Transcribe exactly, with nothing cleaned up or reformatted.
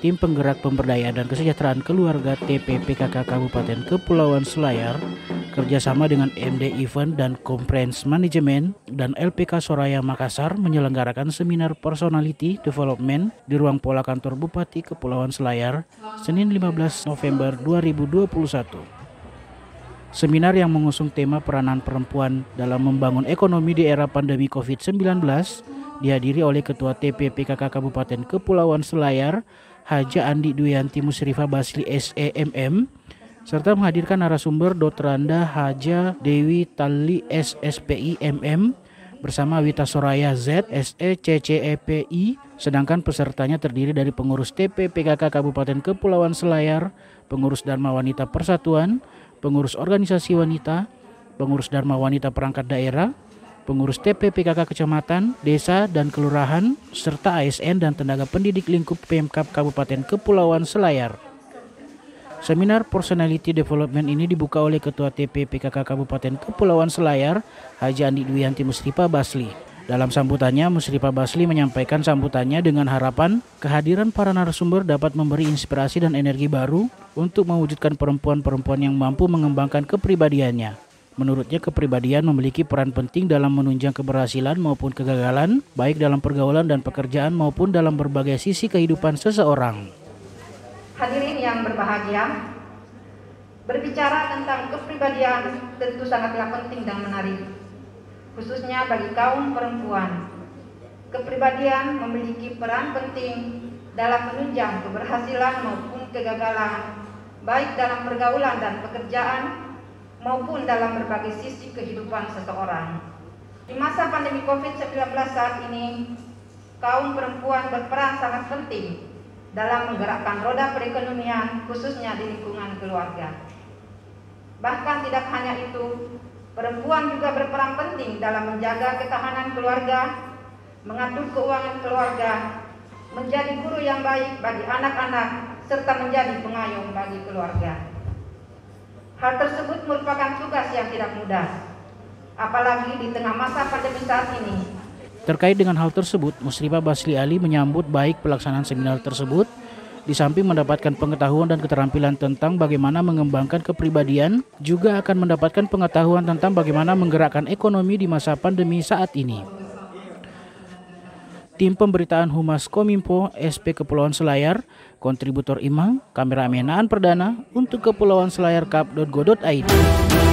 Tim Penggerak Pemberdayaan dan Kesejahteraan Keluarga T P P K K Kabupaten Kepulauan Selayar kerjasama dengan M D Event dan Conference Management dan L P K Soraya Makassar menyelenggarakan seminar Personality Development di ruang pola kantor Bupati Kepulauan Selayar Senin lima belas November dua ribu dua puluh satu. Seminar yang mengusung tema peranan perempuan dalam membangun ekonomi di era pandemi covid sembilan belas dihadiri oleh Ketua T P P K K Kabupaten Kepulauan Selayar Haja Andi Duyanti Musrifah Basli S E M M serta menghadirkan narasumber Doktor Anda Haja Dewi Tali S S P I M M bersama Wita Soraya Z S E C C E P I, sedangkan pesertanya terdiri dari pengurus T P P K K Kabupaten Kepulauan Selayar, pengurus Dharma Wanita Persatuan, pengurus organisasi wanita, pengurus Dharma Wanita perangkat daerah, pengurus T P P K K Kecamatan, Desa, dan Kelurahan, serta A S N dan tenaga pendidik lingkup Pemkab Kabupaten Kepulauan Selayar. Seminar Personality Development ini dibuka oleh Ketua T P P K K Kabupaten Kepulauan Selayar, Haja Andi Duyanti Musrifah Basli. Dalam sambutannya, Musrifah Basli menyampaikan sambutannya dengan harapan kehadiran para narasumber dapat memberi inspirasi dan energi baru untuk mewujudkan perempuan-perempuan yang mampu mengembangkan kepribadiannya. Menurutnya, kepribadian memiliki peran penting dalam menunjang keberhasilan maupun kegagalan, baik dalam pergaulan dan pekerjaan maupun dalam berbagai sisi kehidupan seseorang. Hadirin yang berbahagia, berbicara tentang kepribadian tentu sangatlah penting dan menarik, khususnya bagi kaum perempuan. Kepribadian memiliki peran penting dalam menunjang keberhasilan maupun kegagalan, baik dalam pergaulan dan pekerjaan, maupun dalam berbagai sisi kehidupan seseorang. Di masa pandemi covid sembilan belas saat ini, kaum perempuan berperan sangat penting dalam menggerakkan roda perekonomian, khususnya di lingkungan keluarga. Bahkan tidak hanya itu, perempuan juga berperan penting dalam menjaga ketahanan keluarga, mengatur keuangan keluarga, menjadi guru yang baik bagi anak-anak, serta menjadi pengayom bagi keluarga. Hal tersebut merupakan tugas yang tidak mudah, apalagi di tengah masa pandemi saat ini. Terkait dengan hal tersebut, Musrifah Basli Ali menyambut baik pelaksanaan seminar tersebut, di samping mendapatkan pengetahuan dan keterampilan tentang bagaimana mengembangkan kepribadian, juga akan mendapatkan pengetahuan tentang bagaimana menggerakkan ekonomi di masa pandemi saat ini. Tim Pemberitaan Humas Kominfo S P Kepulauan Selayar, kontributor Imang, kameramen Aan Perdana untuk Kepulauan Selayar Kap dot go dot I D.